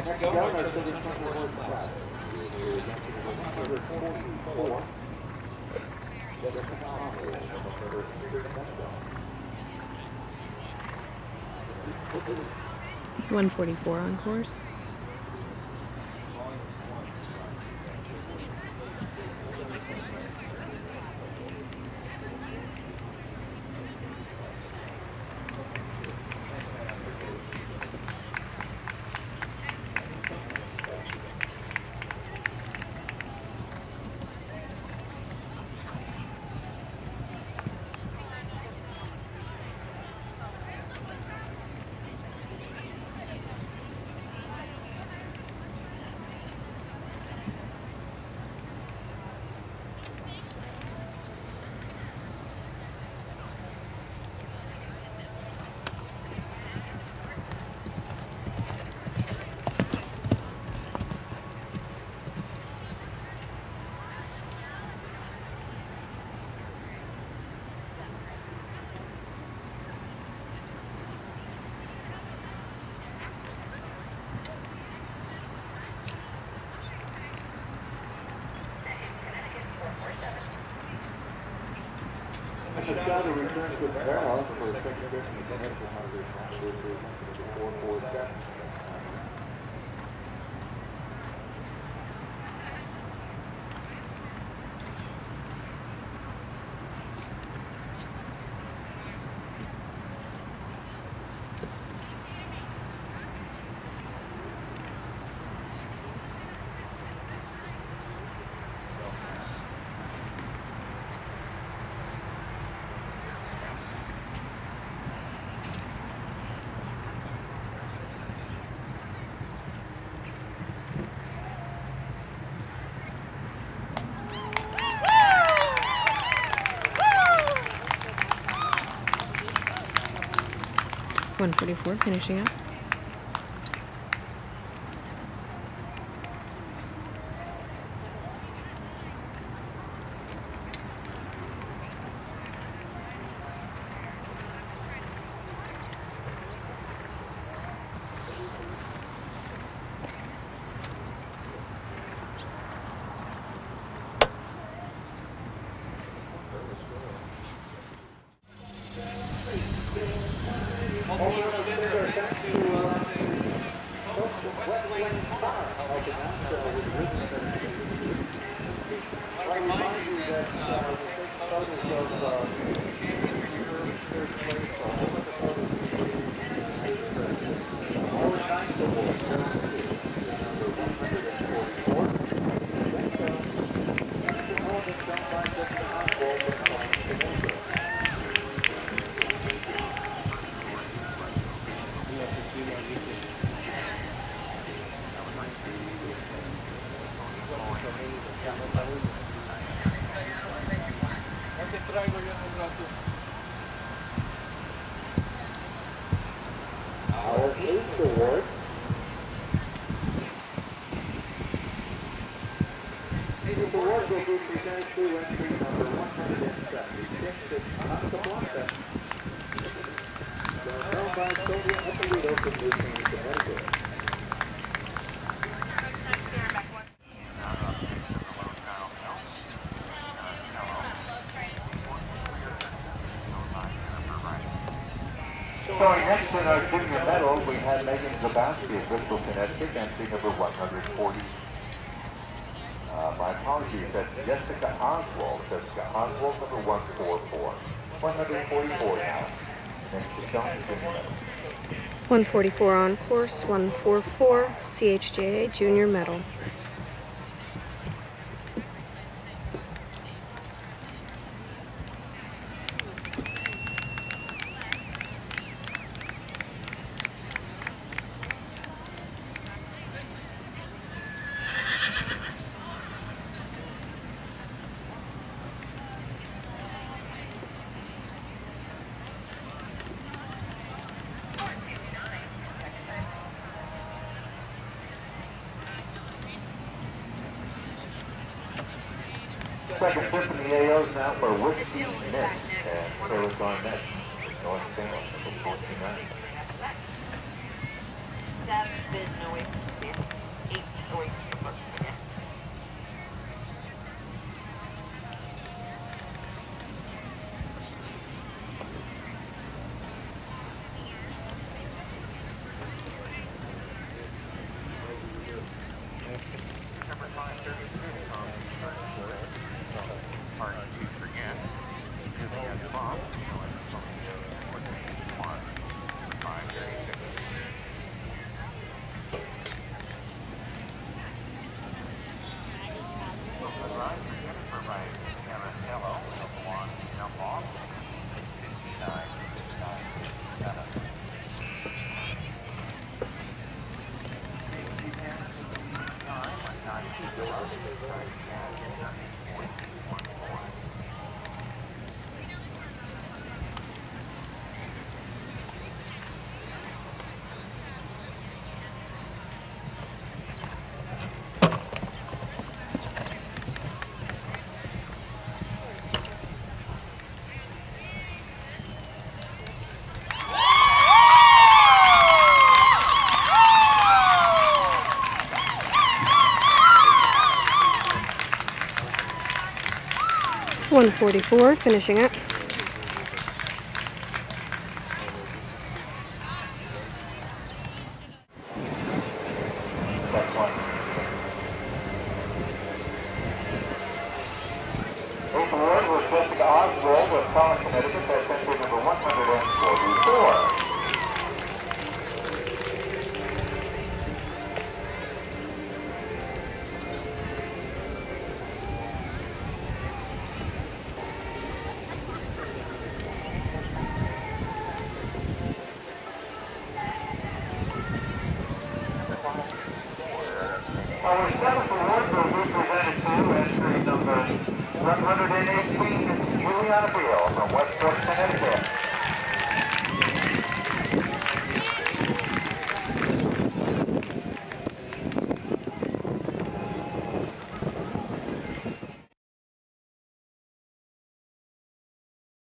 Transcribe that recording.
to go. Our children's number 4. 144 on course. Now to return to the barrel for second base in the Connecticut 447. .144 finishing up. Our 8th award. The award will be presented to entry number 176, Casablanca. Held by Sylvia Eppolito from Newton, Connecticut. Starting next in our junior medal, we have Megan Zabowski of Bristol, Connecticut, entry number 140. My apologies, that's Jessica Oswald. Jessica Oswald, number 144. 144 now. Next is John junior medal. 144 on course, 144 CHJA Junior Medal. Second trip in the AOs now for Whiskey Mix and Sarah's on next. North Salem, number 49. .144, finishing up. Eighth award was Jessica Oswald of Collin, Connecticut. That's entry number 144. Our seventh award will be presented to entry number 118, Juliana Beal.